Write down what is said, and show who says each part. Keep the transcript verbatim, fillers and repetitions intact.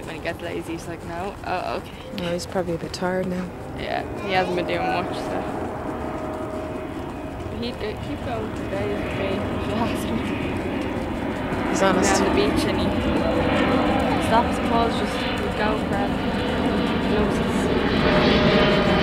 Speaker 1: night when he gets lazy. He's like, no, oh, okay.
Speaker 2: Oh, he's probably a bit tired now.
Speaker 1: Yeah, he hasn't been doing much, so. But he'd go, keep going for days with me if you ask him.
Speaker 2: He's honest.
Speaker 1: On the beach and he stops, pause, just he'd go for it. He loves us.